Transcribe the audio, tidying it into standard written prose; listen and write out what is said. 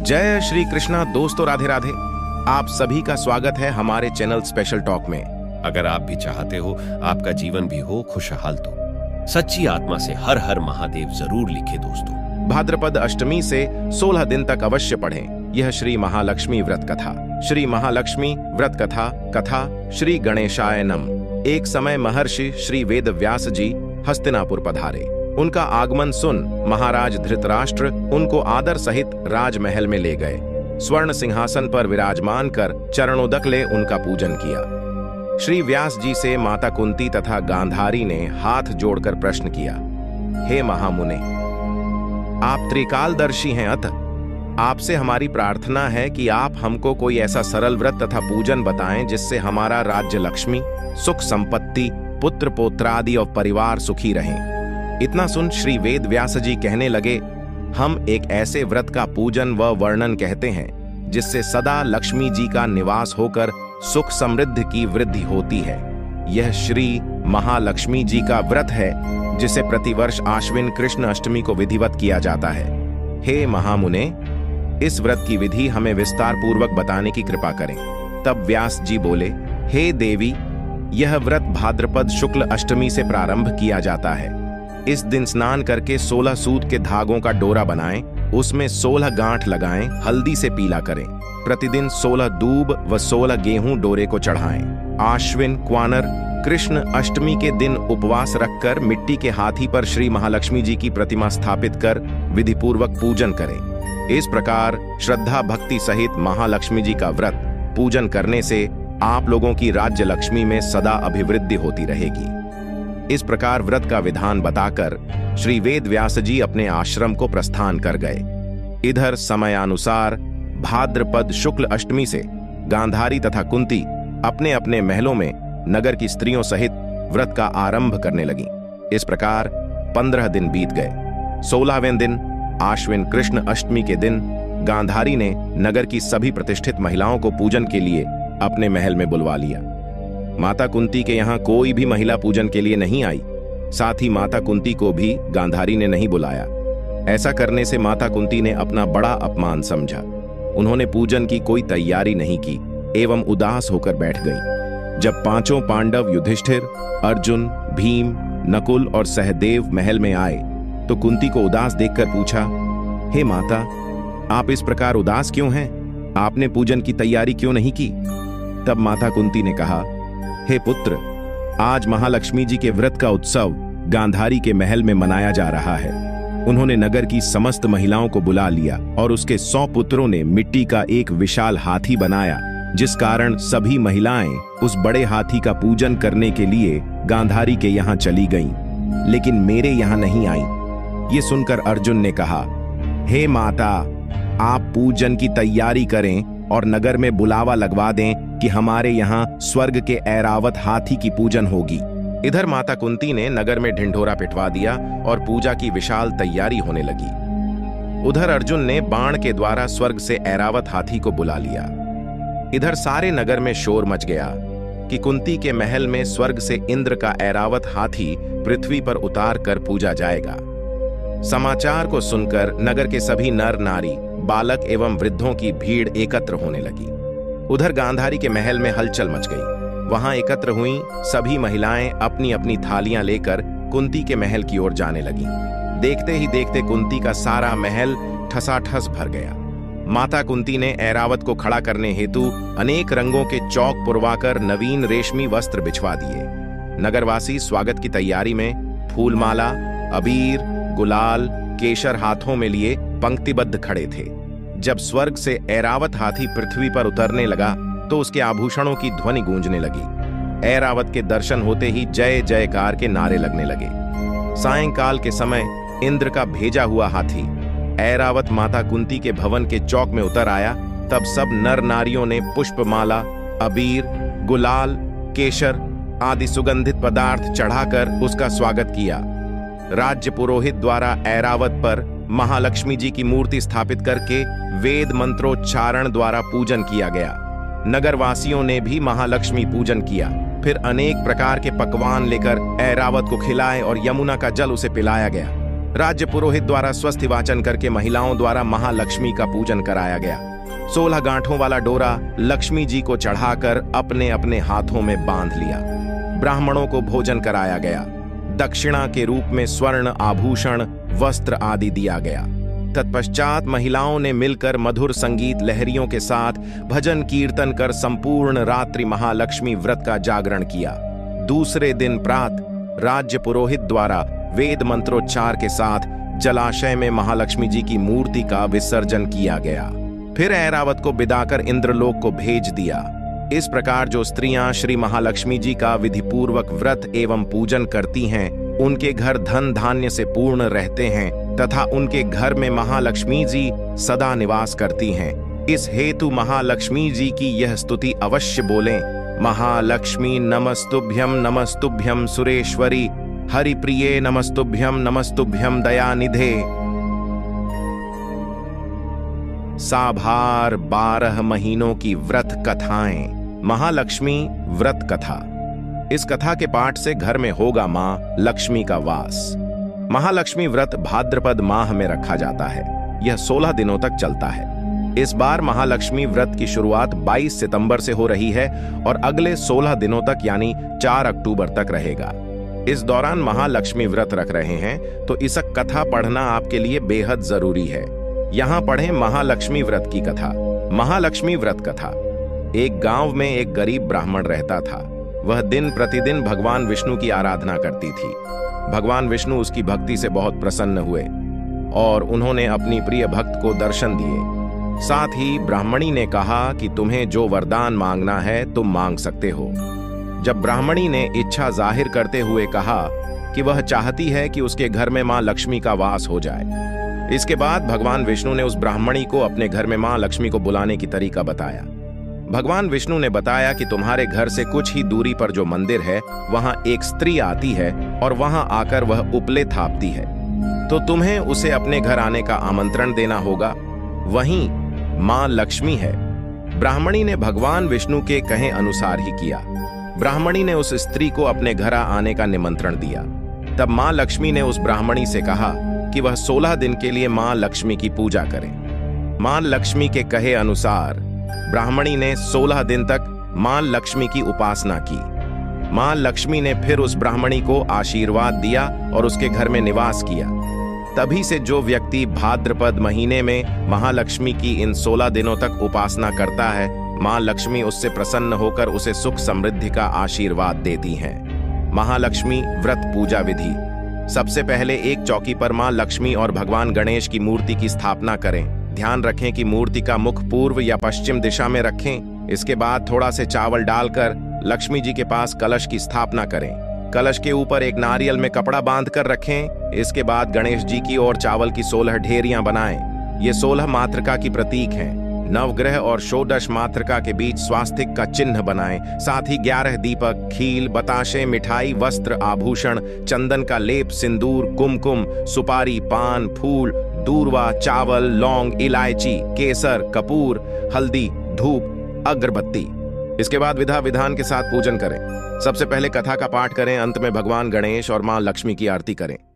जय श्री कृष्णा दोस्तों, राधे राधे। आप सभी का स्वागत है हमारे चैनल स्पेशल टॉक में। अगर आप भी चाहते हो आपका जीवन भी हो खुशहाल तो सच्ची आत्मा से हर हर महादेव जरूर लिखे दोस्तों। भाद्रपद अष्टमी से 16 दिन तक अवश्य पढ़ें यह श्री महालक्ष्मी व्रत कथा। श्री महालक्ष्मी व्रत कथा कथा श्री गणेशाय नम। एक समय महर्षि श्री वेद व्यास जी हस्तिनापुर पधारे। उनका आगमन सुन महाराज धृतराष्ट्र उनको आदर सहित राजमहल में ले गए। स्वर्ण सिंहासन पर विराजमान कर चरणोदक ले उनका पूजन किया। श्री व्यास जी से माता कुंती तथा गांधारी ने हाथ जोड़कर प्रश्न किया, हे महामुने, आप त्रिकालदर्शी हैं, अतः आपसे हमारी प्रार्थना है कि आप हमको कोई ऐसा सरल व्रत तथा पूजन बताएं जिससे हमारा राज्य लक्ष्मी, सुख संपत्ति, पुत्र पौत्रादि और परिवार सुखी रहें। इतना सुन श्री वेद व्यास जी कहने लगे, हम एक ऐसे व्रत का पूजन व वर्णन कहते हैं जिससे सदा लक्ष्मी जी का निवास होकर सुख समृद्धि की वृद्धि होती है। यह श्री महालक्ष्मी जी का व्रत है जिसे प्रतिवर्ष आश्विन कृष्ण अष्टमी को विधिवत किया जाता है। हे महामुने, इस व्रत की विधि हमें विस्तार पूर्वक बताने की कृपा करें। तब व्यास जी बोले, हे देवी, यह व्रत भाद्रपद शुक्ल अष्टमी से प्रारंभ किया जाता है। इस दिन स्नान करके 16 सूत के धागों का डोरा बनाएं, उसमें 16 गांठ लगाएं, हल्दी से पीला करें। प्रतिदिन 16 दूब व 16 गेहूं डोरे को चढ़ाएं। आश्विन क्वानर कृष्ण अष्टमी के दिन उपवास रखकर मिट्टी के हाथी पर श्री महालक्ष्मी जी की प्रतिमा स्थापित कर विधिपूर्वक पूजन करें। इस प्रकार श्रद्धा भक्ति सहित महालक्ष्मी जी का व्रत पूजन करने से आप लोगों की राज्य लक्ष्मी में सदा अभिवृद्धि होती रहेगी। इस प्रकार व्रत का विधान बताकर श्री वेद व्यास जी अपने आश्रम को प्रस्थान कर गए। इधर समयानुसार भाद्रपद शुक्ल अष्टमी से गांधारी तथा कुंती अपने अपने महलों में नगर की स्त्रियों सहित व्रत का आरंभ करने लगी। इस प्रकार 15 दिन बीत गए। 16वें दिन आश्विन कृष्ण अष्टमी के दिन गांधारी ने नगर की सभी प्रतिष्ठित महिलाओं को पूजन के लिए अपने महल में बुलवा लिया। माता कुंती के यहाँ कोई भी महिला पूजन के लिए नहीं आई। साथ ही माता कुंती को भी गांधारी ने नहीं बुलाया। ऐसा करने से माता कुंती ने अपना बड़ा अपमान समझा। उन्होंने पूजन की कोई तैयारी नहीं की एवं उदास होकर बैठ गई। जब पांचों पांडव युधिष्ठिर, अर्जुन, भीम, नकुल और सहदेव महल में आए तो कुंती को उदास देखकर पूछा, हे माता, आप इस प्रकार उदास क्यों हैं? आपने पूजन की तैयारी क्यों नहीं की? तब माता कुंती ने कहा, हे पुत्र, आज महालक्ष्मी जी के व्रत का उत्सव गांधारी के महल में मनाया जा रहा है। उन्होंने नगर की समस्त महिलाओं को बुला लिया और उसके 100 पुत्रों ने मिट्टी का एक विशाल हाथी बनाया, जिस कारण सभी महिलाएं उस बड़े हाथी का पूजन करने के लिए गांधारी के यहाँ चली गईं, लेकिन मेरे यहाँ नहीं आईं। ये सुनकर अर्जुन ने कहा, हे माता, आप पूजन की तैयारी करें और नगर में बुलावा लगवा दें कि हमारे यहाँ स्वर्ग के ऐरावत हाथी की पूजन होगी। इधर माता कुंती ने नगर में ढिंढोरा पिटवा दिया और पूजा की विशाल तैयारी होने लगी। उधर अर्जुन ने बाण के द्वारा स्वर्ग से ऐरावत हाथी को बुला लिया। इधर सारे नगर में शोर मच गया कि कुंती के महल में स्वर्ग से इंद्र का ऐरावत हाथी पृथ्वी पर उतार कर पूजा जाएगा। समाचार को सुनकर नगर के सभी नर नारी, बालक एवं वृद्धों की भीड़ एकत्र होने लगी। उधर गांधारी के महल में हलचल मच गई। वहां एकत्र हुई सभी महिलाएं अपनी अपनी थालियां लेकर कुंती के महल की ओर जाने लगी। देखते ही देखते कुंती का सारा महल ठसाठस भर गया। माता कुंती ने ऐरावत को खड़ा करने हेतु अनेक रंगों के चौक पुरवाकर नवीन रेशमी वस्त्र बिछवा दिए। नगरवासी स्वागत की तैयारी में फूलमाला, अबीर, गुलाल, केशर हाथों में लिए पंक्तिबद्ध खड़े थे। जब स्वर्ग से ऐरावत हाथी पृथ्वी पर उतरने लगा तो उसके आभूषणों की ध्वनि गूंजने लगी। ऐरावत के दर्शन होते ही जय जयकार के नारे लगने लगे। सायंकाल के समय इंद्र का भेजा हुआ हाथी ऐरावत माता कुंती के भवन के चौक में उतर आया। तब सब नर नारियों ने पुष्पमाला, अबीर, गुलाल, केशर आदि सुगंधित पदार्थ चढ़ाकर उसका स्वागत किया। राज्य पुरोहित द्वारा ऐरावत पर महालक्ष्मी जी की मूर्ति स्थापित करके वेद मंत्रोच्चारण द्वारा पूजन किया गया। नगरवासियों ने भी महालक्ष्मी पूजन किया। फिर अनेक प्रकार के पकवान लेकर ऐरावत को खिलाए और यमुना का जल उसे पिलाया गया। राज्य पुरोहित द्वारा स्वस्ति वाचन करके महिलाओं द्वारा महालक्ष्मी का पूजन कराया गया। 16 गांठों वाला डोरा लक्ष्मी जी को चढ़ाकर अपने अपने हाथों में बांध लिया। ब्राह्मणों को भोजन कराया गया। दक्षिणा के रूप में स्वर्ण आभूषण, वस्त्र आदि दिया गया। तत्पश्चात महिलाओं ने मिलकर मधुर संगीत लहरियों के साथ भजन कीर्तन कर संपूर्ण रात्रि महालक्ष्मी व्रत का जागरण किया। दूसरे दिन प्रातः राज्य पुरोहित द्वारा वेद मंत्रोच्चार के साथ जलाशय में महालक्ष्मी जी की मूर्ति का विसर्जन किया गया। फिर ऐरावत को बिदाकर इंद्रलोक को भेज दिया। इस प्रकार जो स्त्रियां श्री महालक्ष्मी जी का विधिपूर्वक व्रत एवं पूजन करती हैं, उनके घर धन धान्य से पूर्ण रहते हैं तथा उनके घर में महालक्ष्मी जी सदा निवास करती हैं। इस हेतु महालक्ष्मी जी की यह स्तुति अवश्य बोलें। महालक्ष्मी नमस्तुभ्यं सुरेश्वरी, हरिप्रिये नमस्तुभ्यं दयानिधे। साभार 12 महीनों की व्रत कथाएं। महालक्ष्मी व्रत कथा। इस कथा के पाठ से घर में होगा मां लक्ष्मी का वास। महालक्ष्मी व्रत भाद्रपद माह में रखा जाता है। यह 16 दिनों तक चलता है। इस बार महालक्ष्मी व्रत की शुरुआत 22 सितंबर से हो रही है और अगले 16 दिनों तक यानी 4 अक्टूबर तक रहेगा। इस दौरान महालक्ष्मी व्रत रख रहे हैं तो इस कथा पढ़ना आपके लिए बेहद जरूरी है। यहाँ पढ़ें महालक्ष्मी व्रत की कथा। महालक्ष्मी व्रत कथा। एक गांव में एक गरीब ब्राह्मण रहता था। वह दिन प्रतिदिन भगवान विष्णु की आराधना करती थी। भगवान विष्णु उसकी भक्ति से बहुत प्रसन्न हुए और उन्होंने अपनी प्रिय भक्त को दर्शन दिए। साथ ही ब्राह्मणी ने कहा कि तुम्हें जो वरदान मांगना है तुम मांग सकते हो। जब ब्राह्मणी ने इच्छा जाहिर करते हुए कहा कि वह चाहती है कि उसके घर में मां लक्ष्मी का वास हो जाए। इसके बाद भगवान विष्णु ने उस ब्राह्मणी को अपने घर में मां लक्ष्मी को बुलाने की तरीका बताया। भगवान विष्णु ने बताया कि तुम्हारे घर से कुछ ही दूरी पर जो मंदिर है वहां एक स्त्री आती है और वहां आकर वह उपले थापती है, तो तुम्हें उसे अपने घर आने का आमंत्रण देना होगा। वहीं मां लक्ष्मी है। ब्राह्मणी ने भगवान विष्णु के कहे अनुसार ही किया। ब्राह्मणी ने उस स्त्री को अपने घर आने का निमंत्रण दिया। तब मां लक्ष्मी ने उस ब्राह्मणी से कहा कि वह 16 दिन के लिए मां लक्ष्मी की पूजा करे। मां लक्ष्मी के कहे अनुसार ब्राह्मणी ने 16 दिन तक मां लक्ष्मी की उपासना की। मां लक्ष्मी ने फिर उस ब्राह्मणी को आशीर्वाद दिया और उसके घर में निवास किया। तभी से जो व्यक्ति भाद्रपद महीने में महालक्ष्मी की इन 16 दिनों तक उपासना करता है, मां लक्ष्मी उससे प्रसन्न होकर उसे सुख समृद्धि का आशीर्वाद देती हैं। महालक्ष्मी व्रत पूजा विधि। सबसे पहले एक चौकी पर मां लक्ष्मी और भगवान गणेश की मूर्ति की स्थापना करें। ध्यान रखें कि मूर्ति का मुख पूर्व या पश्चिम दिशा में रखें। इसके बाद थोड़ा से चावल डालकर लक्ष्मी जी के पास कलश की स्थापना करें। कलश के ऊपर एक नारियल में कपड़ा बांध कर रखें। इसके बाद गणेश जी की और चावल की 16 ढेरियां बनाएं। ये 16 मातृका की प्रतीक हैं। नवग्रह और षोडश मातृका के बीच स्वास्तिक का चिन्ह बनाएं। साथ ही 11 दीपक, खील, बताशे, मिठाई, वस्त्र, आभूषण, चंदन का लेप, सिंदूर, कुमकुम, सुपारी, पान, फूल, दूर्वा, चावल, लौंग, इलायची, केसर, कपूर, हल्दी, धूप, अगरबत्ती। इसके बाद विधा विधान के साथ पूजन करें। सबसे पहले कथा का पाठ करें। अंत में भगवान गणेश और मां लक्ष्मी की आरती करें।